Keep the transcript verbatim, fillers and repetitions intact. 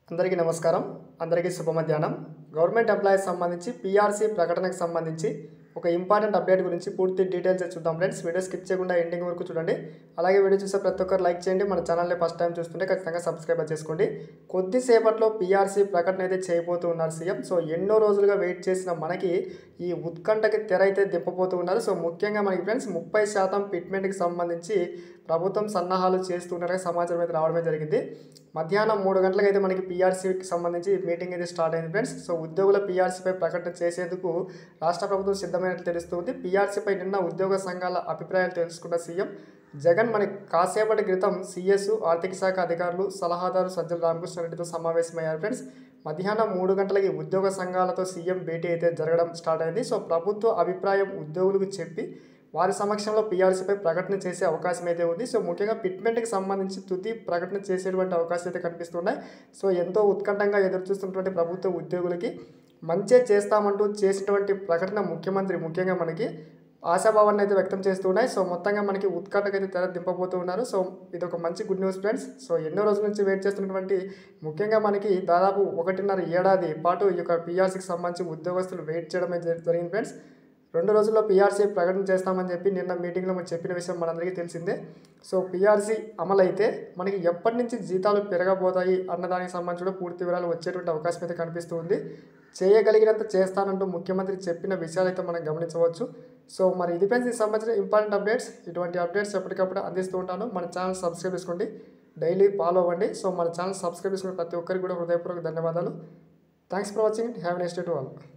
అందరికీ నమస్కారం. అందరికీ శుభ మధ్యాహ్నం. గవర్నమెంట్ ఎంప్లాయీస్ సంబంధించి పీఆర్సీ ప్రకటనకు సంబంధించి ఒక ఇంపార్టెంట్ అప్డేట్ గురించి పూర్తి డీటెయిల్స్ చూద్దాం ఫ్రెండ్స్. వీడియో స్కిప్ చేయకుండా ఎండింగ్ వరకు చూడండి. అలాగే వీడియో చూసే ప్రతి ఒక్కరు లైక్ చేయండి. మన ఛానల్ని ఫస్ట్ టైం చూస్తుంటే ఖచ్చితంగా సబ్స్క్రైబ్ చేసుకోండి. కొద్దిసేపట్లో పీఆర్సీ ప్రకటన అయితే చేయబోతూ ఉన్నారు సీఎం. సో ఎన్నో రోజులుగా వెయిట్ చేసిన మనకి ఈ ఉత్కంఠకి తెర అయితే దిప్పబోతూ ఉన్నారు. సో ముఖ్యంగా మనకి ఫ్రెండ్స్ ముప్పై శాతం ఫిట్మెంట్కి సంబంధించి ప్రభుత్వం సన్నాహాలు చేస్తున్నట్టుగా సమాచారం అయితే రావడమే జరిగింది. మధ్యాహ్నం మూడు గంటలకు అయితే మనకి పీఆర్సీకి సంబంధించి మీటింగ్ అయితే స్టార్ట్ అయింది ఫ్రెండ్స్. సో ఉద్యోగుల పీఆర్సీపై ప్రకటన చేసేందుకు రాష్ట్ర ప్రభుత్వం సిద్ధమైనట్లు తెలుస్తుంది. పీఆర్సీపై నిన్న ఉద్యోగ సంఘాల అభిప్రాయాలు తెలుసుకున్న సీఎం జగన్ మన కాసేపటి క్రితం సీఎస్ ఆర్థిక శాఖ అధికారులు సలహాదారు సజ్జల రామకృష్ణారెడ్డితో సమావేశమయ్యారు ఫ్రెండ్స్. మధ్యాహ్నం మూడు గంటలకి ఉద్యోగ సంఘాలతో సీఎం భేటీ అయితే జరగడం స్టార్ట్ అయింది. సో ప్రభుత్వ అభిప్రాయం ఉద్యోగులకు చెప్పి వారి సమక్షంలో పీఆర్సీపై ప్రకటన చేసే అవకాశం అయితే ఉంది. సో ముఖ్యంగా ఫిట్మెంట్కి సంబంధించి తుది ప్రకటన చేసేటువంటి అవకాశం అయితే కనిపిస్తున్నాయి. సో ఎంతో ఉత్కంఠంగా ఎదురు చూస్తున్నటువంటి ప్రభుత్వ ఉద్యోగులకి మంచే చేస్తామంటూ చేసినటువంటి ప్రకటన ముఖ్యమంత్రి ముఖ్యంగా మనకి ఆశాభావాన్ని అయితే వ్యక్తం చేస్తూ ఉన్నాయి. సో మొత్తంగా మనకి ఉత్కంఠకు అయితే తెర దింపబోతూ ఉన్నారు. సో ఇది ఒక మంచి గుడ్ న్యూస్ ఫ్రెండ్స్. సో ఎన్నో రోజుల నుంచి వెయిట్ చేస్తున్నటువంటి ముఖ్యంగా మనకి దాదాపు ఒకటిన్నర ఏడాది పాటు ఈ యొక్క పీఆర్సీకి సంబంధించి ఉద్యోగస్తులు వెయిట్ చేయడం జరిగింది ఫ్రెండ్స్. రెండు రోజుల్లో పీఆర్సీ ప్రకటన చేస్తామని చెప్పి నిన్న మీటింగ్లో మనం చెప్పిన విషయం మనందరికీ తెలిసిందే. సో పీఆర్సీ అమలైతే మనకి ఎప్పటి నుంచి జీతాలు పెరగబోతాయి అన్నదానికి సంబంధించి కూడా పూర్తి వివరాలు వచ్చేటువంటి అవకాశం అయితే కనిపిస్తుంది. చేయగలిగినంత చేస్తానంటూ ముఖ్యమంత్రి చెప్పిన విషయాలు అయితే మనం గమనించవచ్చు. సో మరి ఇది ఫ్రెండ్స్ దీనికి సంబంధించిన ఇంపార్టెంట్ అప్డేట్స్. ఇటువంటి అప్డేట్స్ ఎప్పటికప్పుడు అందిస్తూ ఉంటాను. మన ఛానల్ సబ్స్క్రైబ్ చేసుకోండి, డైలీ ఫాలో అవ్వండి. సో మన ఛానల్ సబ్స్క్రైబ్ చేసుకున్న ప్రతి ఒక్కరికి కూడా హృదయపూర్వక ధన్యవాదాలు. Thanks for watching. Have a nice day to all.